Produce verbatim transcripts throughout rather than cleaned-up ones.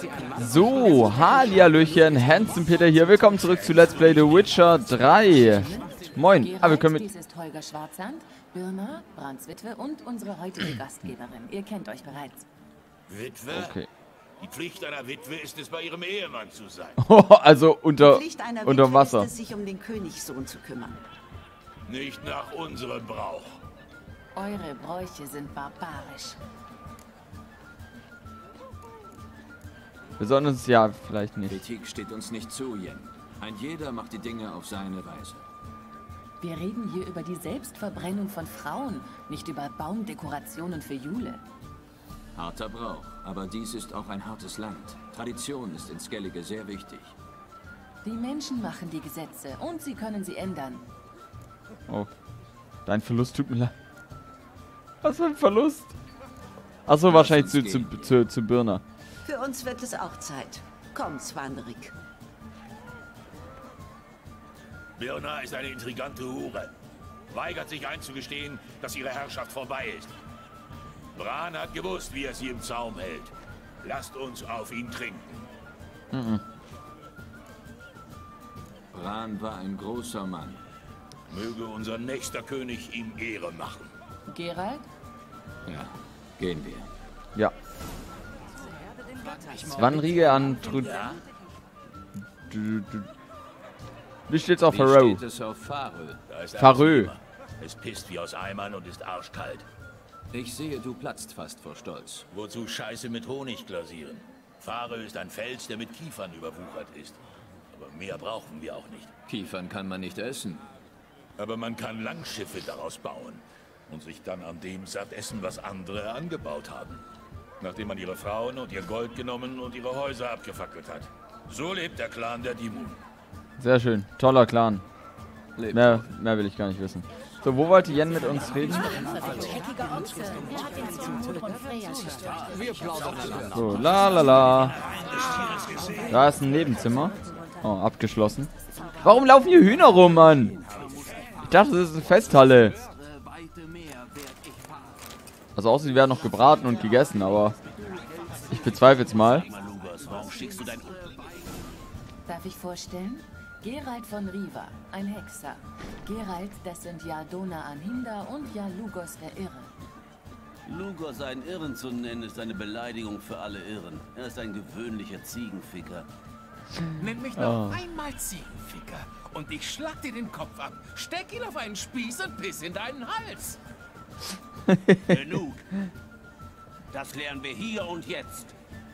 So, Hallihallöchen, Handsome Peter hier. Willkommen zurück zu Let's Play The Witcher drei. Moin. Ah, wir können mit... Dies ist Holger Schwarzsand, Birna, Brands Witwe und unsere heutige Gastgeberin. Ihr kennt euch bereits. Witwe? Okay. Die Pflicht einer Witwe ist es, bei ihrem Ehemann zu sein. Also unter, Die Pflicht einer unter Witwe Wasser. ist es, sich um den Königssohn zu kümmern. Nicht nach unserem Brauch. Eure Bräuche sind barbarisch. Wir sollen uns ja vielleicht nicht. Kritik steht uns nicht zu, Yen. Ein jeder macht die Dinge auf seine Weise. Wir reden hier über die Selbstverbrennung von Frauen, nicht über Baumdekorationen für Jule. Harter Brauch, aber dies ist auch ein hartes Land. Tradition ist in Skellige sehr wichtig. Die Menschen machen die Gesetze und sie können sie ändern. Oh. Dein Verlust tut mir leid. Was für ein Verlust? Achso, wahrscheinlich zu, zu, zu, zu Birna. Für uns wird es auch Zeit. Komm, Svanrik. Birna ist eine intrigante Hure. Weigert sich einzugestehen, dass ihre Herrschaft vorbei ist. Bran hat gewusst, wie er sie im Zaum hält. Lasst uns auf ihn trinken. Mhm. Bran war ein großer Mann. Möge unser nächster König ihm Ehre machen. Geralt? Ja, gehen wir. Ja. Svanrige an Trud... Du- du- Wie steht's auf Wie Farrow? steht es auf Farö? Da ist Farö. Erzimmer. Es pisst wie aus Eimern und ist arschkalt. Ich sehe, du platzt fast vor Stolz. Wozu Scheiße mit Honig glasieren? Farö ist ein Fels, der mit Kiefern überwuchert ist. Aber mehr brauchen wir auch nicht. Kiefern kann man nicht essen. Aber man kann Langschiffe daraus bauen und sich dann an dem satt essen, was andere angebaut haben. Nachdem man ihre Frauen und ihr Gold genommen und ihre Häuser abgefackelt hat. So lebt der Clan der Dimun. Sehr schön. Toller Clan. Lebt Mehr, mehr will ich gar nicht wissen. So, wo wollte Yen mit uns reden? So, la la la. Da ist ein Nebenzimmer. Oh, abgeschlossen. Warum laufen hier Hühner rum, Mann? Ich dachte, das ist eine Festhalle. Also außer die werden noch gebraten und gegessen, aber ich bezweifle es mal. Darf ich vorstellen? Geralt von Riva, ein Hexer. Geralt, das sind ja Dona Anhinda und ja Lugos der Irre. Lugos einen Irren zu nennen, ist eine Beleidigung für alle Irren. Er ist ein gewöhnlicher Ziegenficker. Nenn mich noch einmal Ziegenficker und ich schlag dir den Kopf ab, steck ihn auf einen Spieß und piss in deinen Hals. Genug. Das lernen wir hier und jetzt.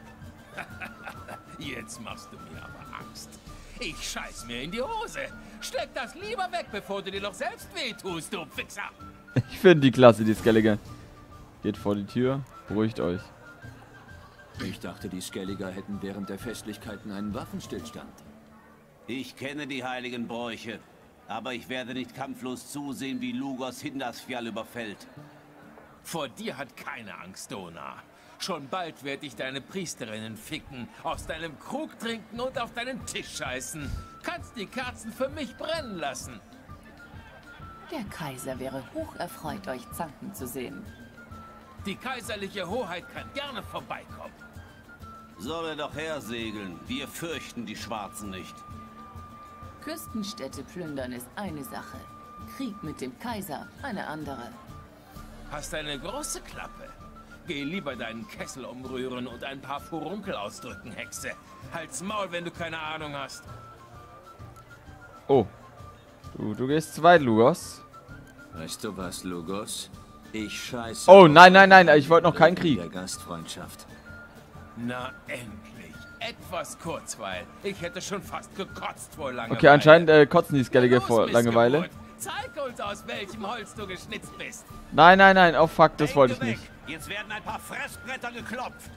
Jetzt machst du mir aber Angst. Ich scheiß mir in die Hose. Steck das lieber weg, bevor du dir noch selbst wehtust, du Fixer. Ich finde die klasse, die Skellige. Geht vor die Tür, beruhigt euch. Ich dachte, die Skelliger hätten während der Festlichkeiten einen Waffenstillstand. Ich kenne die heiligen Bräuche, aber ich werde nicht kampflos zusehen, wie Lugos Hindasfjall überfällt. Vor dir hat keine Angst, Dona. Schon bald werde ich deine Priesterinnen ficken, aus deinem Krug trinken und auf deinen Tisch scheißen. Kannst die Kerzen für mich brennen lassen. Der Kaiser wäre hocherfreut, euch zanken zu sehen. Die kaiserliche Hoheit kann gerne vorbeikommen. Soll er doch hersegeln. Wir fürchten die Schwarzen nicht. Küstenstädte plündern ist eine Sache. Krieg mit dem Kaiser eine andere. Hast eine große Klappe. Geh lieber deinen Kessel umrühren und ein paar Furunkel ausdrücken, Hexe. Halt's Maul, wenn du keine Ahnung hast. Oh. Du, du gehst zu weit, Lugos. Weißt du was, Lugos? Ich scheiße. Oh, nein, nein, nein. Ich wollte noch keinen Krieg. Der Gastfreundschaft. Na, endlich. Etwas Kurzweil. Ich hätte schon fast gekotzt vor Langeweile. Okay, anscheinend äh, kotzen die Skellige Los, vor Langeweile. Missgeburt. Zeig uns, aus welchem Holz du geschnitzt bist. Nein, nein, nein. Oh, fuck, das wollte ich nicht. Jetzt werden ein paar Fressbretter geklopft.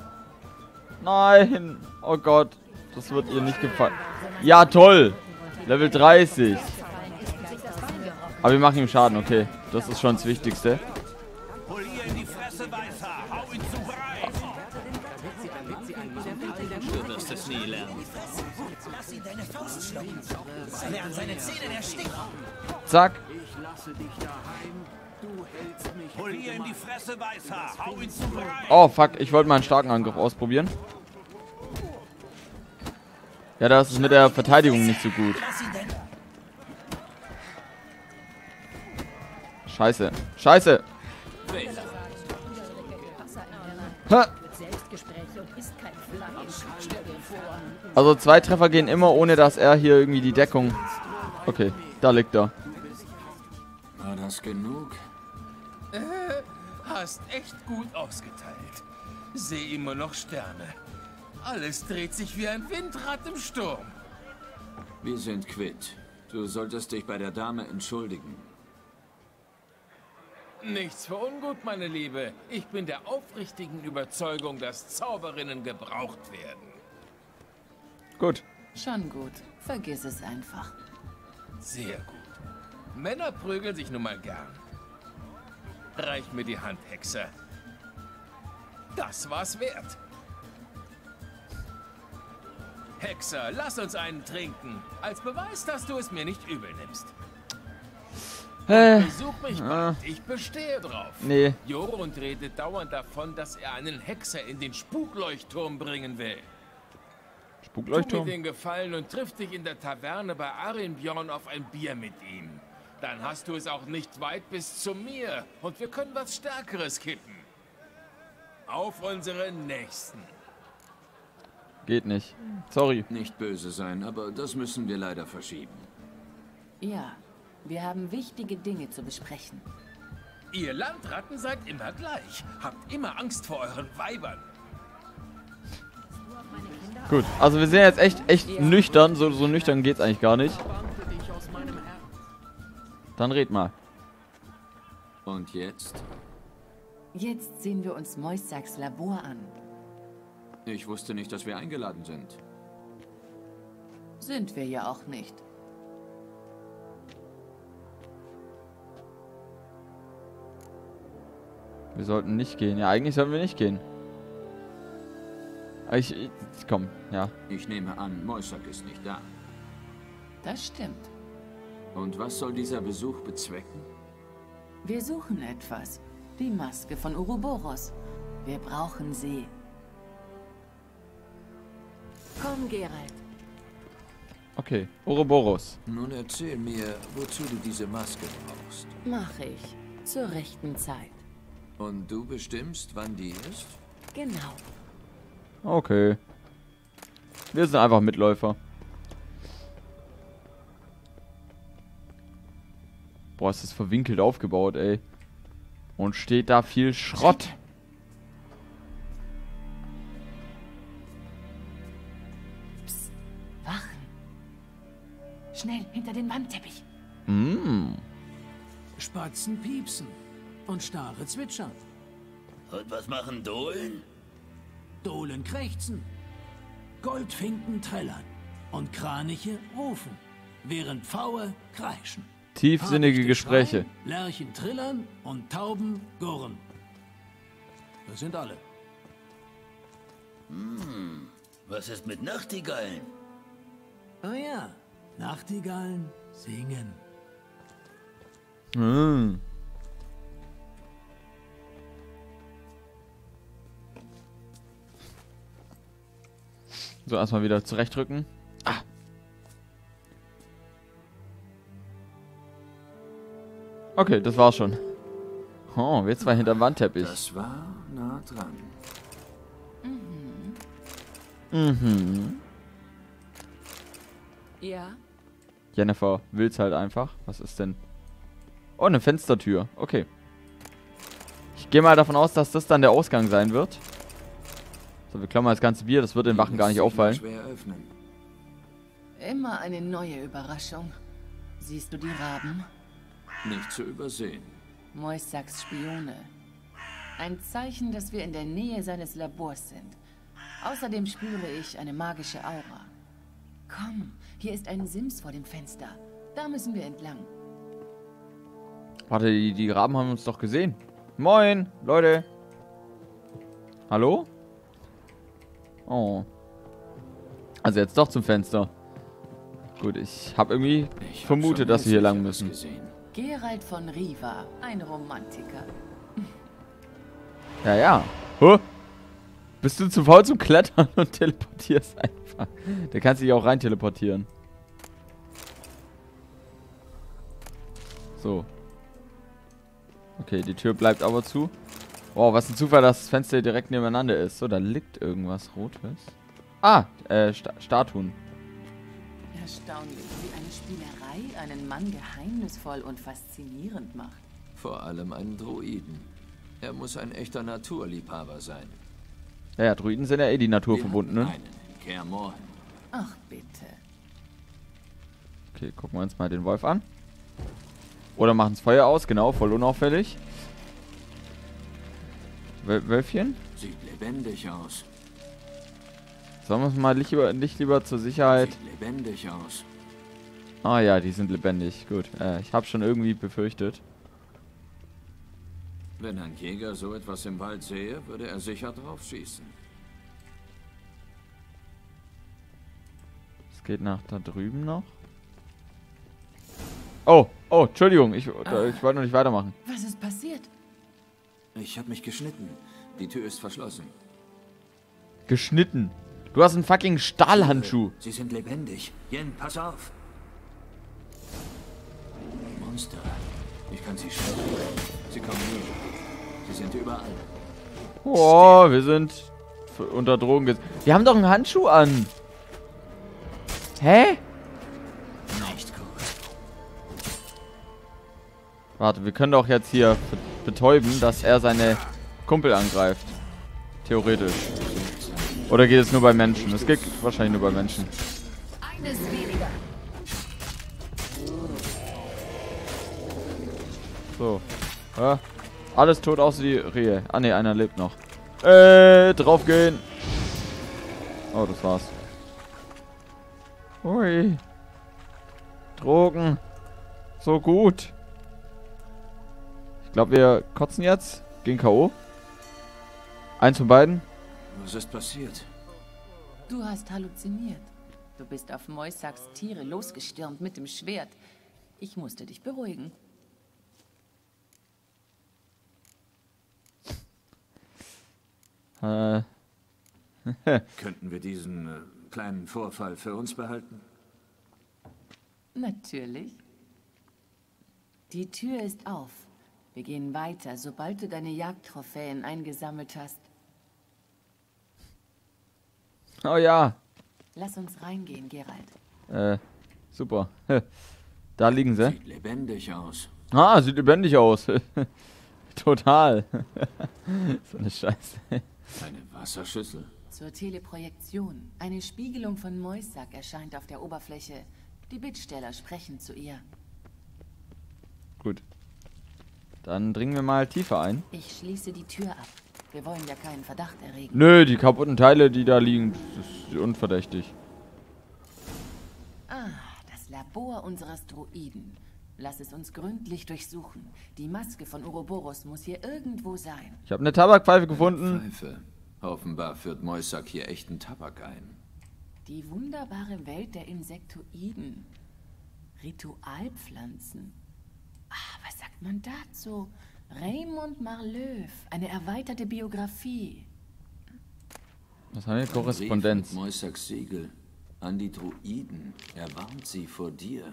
Nein. Oh Gott. Das wird ihr nicht gefallen. Ja, toll. Level dreißig. Aber wir machen ihm Schaden, okay. Das ist schon das Wichtigste. Polier in die Fresse, Weißhaar. Hau ihn zu breit. Du wirst es nie lernen. Lass ihn deine Faust schlucken. Lern seine Zähne ersticken. Zack. Ich lasse dich daheim. Du hältst mich. Polier in die Fresse, Weißhaar. Hau ihn zu breit. Oh, fuck. Ich wollte mal einen starken Angriff ausprobieren. Ja, das ist mit der Verteidigung nicht so gut. Scheiße. Scheiße. Ha. Also zwei Treffer gehen immer, ohne dass er hier irgendwie die Deckung... Okay, da liegt er. War das genug? Äh, hast echt gut ausgeteilt. Sehe immer noch Sterne. Alles dreht sich wie ein Windrad im Sturm. Wir sind quitt. Du solltest dich bei der Dame entschuldigen. Nichts für ungut, meine Liebe. Ich bin der aufrichtigen Überzeugung, dass Zauberinnen gebraucht werden. Gut. Schon gut. Vergiss es einfach. Sehr gut. Männer prügeln sich nun mal gern. Reich mir die Hand, Hexer. Das war's wert. Hexer, lass uns einen trinken. Als Beweis, dass du es mir nicht übel nimmst. Äh, Besuch mich bald. Ich bestehe drauf. Nee. Jorund redet dauernd davon, dass er einen Hexer in den Spukleuchtturm bringen will. Tu mir Spukleuchtturm? den Gefallen und triff dich in der Taverne bei Arinbjorn auf ein Bier mit ihm. Dann hast du es auch nicht weit bis zu mir und wir können was Stärkeres kippen. Auf unsere Nächsten. Geht nicht. Sorry. Nicht böse sein, aber das müssen wir leider verschieben. Ja, wir haben wichtige Dinge zu besprechen. Ihr Landratten seid immer gleich. Habt immer Angst vor euren Weibern. Gut, also wir sind jetzt echt, echt nüchtern. So, so nüchtern geht's eigentlich gar nicht. Dann red mal. Und jetzt? Jetzt sehen wir uns Moissaks Labor an. Ich wusste nicht, dass wir eingeladen sind. Sind wir ja auch nicht. Wir sollten nicht gehen. Ja, eigentlich sollten wir nicht gehen. Ich, ich komm, ja. Ich nehme an, Moissak ist nicht da. Das stimmt. Und was soll dieser Besuch bezwecken? Wir suchen etwas. Die Maske von Uroboros. Wir brauchen sie. Komm, Geralt. Okay, Ouroboros. Nun erzähl mir, wozu du diese Maske brauchst. Mach ich. Zur rechten Zeit. Und du bestimmst, wann die ist? Genau. Okay. Wir sind einfach Mitläufer. Boah, ist das verwinkelt aufgebaut, ey. Und steht da viel Schrott. Psst. Wachen. Schnell, hinter den Wandteppich. Mm. Spatzen piepsen und Stare zwitschern. Und was machen Dohlen? Dohlen krächzen. Goldfinken trällern. Und Kraniche rufen, während Pfaue kreischen. Tiefsinnige Habichte Gespräche. schreien, Lerchen trillern und Tauben gurren. Das sind alle. Hm, was ist mit Nachtigallen? Oh ja, Nachtigallen singen. Mm. So, erstmal wieder zurechtrücken. Ah. Okay, das war's schon. Oh, wir zwei hinterm Wandteppich. Das war nah dran. Mhm. Ja. Jennifer will's halt einfach. Was ist denn? Oh, eine Fenstertür. Okay. Ich gehe mal davon aus, dass das dann der Ausgang sein wird. So, wir klammern das ganze Bier. Das wird den Wachen gar nicht auffallen. Schwer öffnen. Immer eine neue Überraschung. Siehst du die Raben? Nicht zu übersehen. Moissaks Spione. Ein Zeichen, dass wir in der Nähe seines Labors sind. Außerdem spüre ich eine magische Aura. Komm, hier ist ein Sims vor dem Fenster. Da müssen wir entlang. Warte, die, die Raben haben uns doch gesehen. Moin, Leute. Hallo? Oh. Also jetzt doch zum Fenster. Gut, ich habe irgendwie Ich hab vermutet, schon dass wir hier lang Hässlicheres müssen. gesehen. Geralt von Riva, ein Romantiker. Ja, ja. Huh? Bist du zu faul zum Klettern und teleportierst einfach? Der kann sich auch rein teleportieren. So. Okay, die Tür bleibt aber zu. Wow, was ein Zufall, dass das Fenster direkt nebeneinander ist. So, da liegt irgendwas Rotes. Ah, äh, Sta Statuen. Erstaunlich, wie eine Spielerei einen Mann geheimnisvoll und faszinierend macht. Vor allem einen Druiden. Er muss ein echter Naturliebhaber sein. Ja, ja, Druiden sind ja eh die Natur Wir verbunden, ne? einen in Kaer Morhen. Ach, bitte. Okay, gucken wir uns mal den Wolf an. Oder machen das Feuer aus, genau, voll unauffällig. Wöl Wölfchen? Sieht lebendig aus. Sollen wir uns mal nicht lieber, nicht lieber zur Sicherheit... Sieht lebendig aus. Ah ja, die sind lebendig. Gut, äh, ich habe schon irgendwie befürchtet. Wenn ein Jäger so etwas im Wald sähe, würde er sicher drauf schießen. Es geht nach da drüben noch. Oh, oh, Entschuldigung, ich, äh, ich wollte noch nicht weitermachen. Was ist passiert? Ich habe mich geschnitten. Die Tür ist verschlossen. Geschnitten. Du hast einen fucking Stahlhandschuh. Sie sind lebendig. Yen, pass auf. Monster. Ich kann sie schrecken. Sie kommen näher. Sie sind überall. Oh, wir sind unter Drogen ges... Wir haben doch einen Handschuh an. Hä? Nicht gut. Warte, wir können doch jetzt hier betäuben, dass er seine Kumpel angreift. Theoretisch. Oder geht es nur bei Menschen? Es geht wahrscheinlich nur bei Menschen. Eines weniger. So. Ja. Alles tot außer die Rehe. Ah ne, einer lebt noch. Äh, draufgehen. Oh, das war's. Ui. Drogen. So gut. Ich glaube, wir kotzen jetzt. Gehen K O. Eins von beiden. Was ist passiert? Du hast halluziniert. Du bist auf Moisaks Tiere losgestürmt mit dem Schwert. Ich musste dich beruhigen. Äh. Könnten wir diesen äh, kleinen Vorfall für uns behalten? Natürlich. Die Tür ist auf. Wir gehen weiter, sobald du deine Jagdtrophäen eingesammelt hast. Oh ja. Lass uns reingehen, Geralt. Äh, super. Da liegen sie. Sieht lebendig aus. Ah, sieht lebendig aus. Total. So eine Scheiße. Eine Wasserschüssel. Zur Teleprojektion. Eine Spiegelung von Moisak erscheint auf der Oberfläche. Die Bittsteller sprechen zu ihr. Gut. Dann dringen wir mal tiefer ein. Ich schließe die Tür ab. Wir wollen ja keinen Verdacht erregen. Nö, die kaputten Teile, die da liegen, das ist unverdächtig. Ah, das Labor unseres Druiden. Lass es uns gründlich durchsuchen. Die Maske von Ouroboros muss hier irgendwo sein. Ich habe eine Tabakpfeife gefunden. Pfeife. Offenbar führt Moisak hier echten Tabak ein. Die wunderbare Welt der Insektoiden. Ritualpflanzen. Ah, was sagt man dazu? Raymond Marleuf, eine erweiterte Biografie. Was haben wir? Ein Korrespondenz. Brief mit Moisaks Siegel. An die Druiden. Er warnt sie vor dir.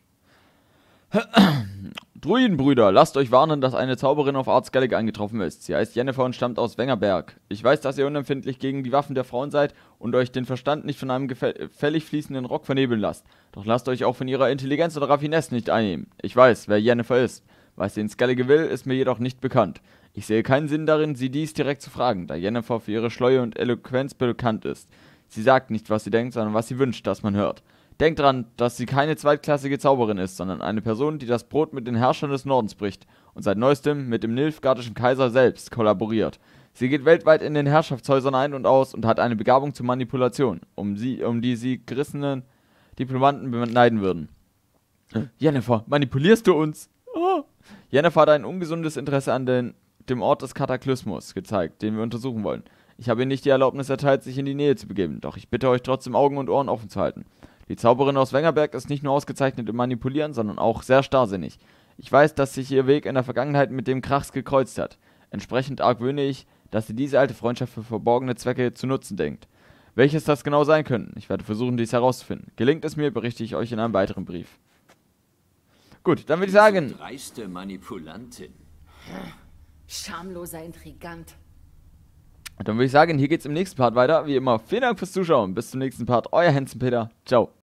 Druidenbrüder, lasst euch warnen, dass eine Zauberin auf Art Skellig eingetroffen ist. Sie heißt Yennefer und stammt aus Wengerberg. Ich weiß, dass ihr unempfindlich gegen die Waffen der Frauen seid und euch den Verstand nicht von einem gefällig fließenden Rock vernebeln lasst. Doch lasst euch auch von ihrer Intelligenz oder Raffinesse nicht einnehmen. Ich weiß, wer Yennefer ist. Was sie in Skellige will, ist mir jedoch nicht bekannt. Ich sehe keinen Sinn darin, sie dies direkt zu fragen, da Yennefer für ihre Schleue und Eloquenz bekannt ist. Sie sagt nicht, was sie denkt, sondern was sie wünscht, dass man hört. Denkt dran, dass sie keine zweitklassige Zauberin ist, sondern eine Person, die das Brot mit den Herrschern des Nordens bricht und seit neuestem mit dem nilfgaardischen Kaiser selbst kollaboriert. Sie geht weltweit in den Herrschaftshäusern ein und aus und hat eine Begabung zur Manipulation, um, sie, um die sie gerissenen Diplomaten beneiden würden. Yennefer, manipulierst du uns? Oh. Yennefer hat ein ungesundes Interesse an den, dem Ort des Kataklysmus gezeigt, den wir untersuchen wollen. Ich habe ihr nicht die Erlaubnis erteilt, sich in die Nähe zu begeben, doch ich bitte euch trotzdem Augen und Ohren offen zu halten. Die Zauberin aus Wengerberg ist nicht nur ausgezeichnet im Manipulieren, sondern auch sehr starrsinnig. Ich weiß, dass sich ihr Weg in der Vergangenheit mit dem Krachs gekreuzt hat. Entsprechend argwöhne ich, dass sie diese alte Freundschaft für verborgene Zwecke zu nutzen denkt. Welches das genau sein könnten? Ich werde versuchen, dies herauszufinden. Gelingt es mir, berichte ich euch in einem weiteren Brief. Gut, dann würde ich sagen... Diese dreiste Manipulantin. Schamloser Intrigant. Dann würde ich sagen, hier geht's im nächsten Part weiter. Wie immer, vielen Dank fürs Zuschauen. Bis zum nächsten Part. Euer Hansen Peter. Ciao.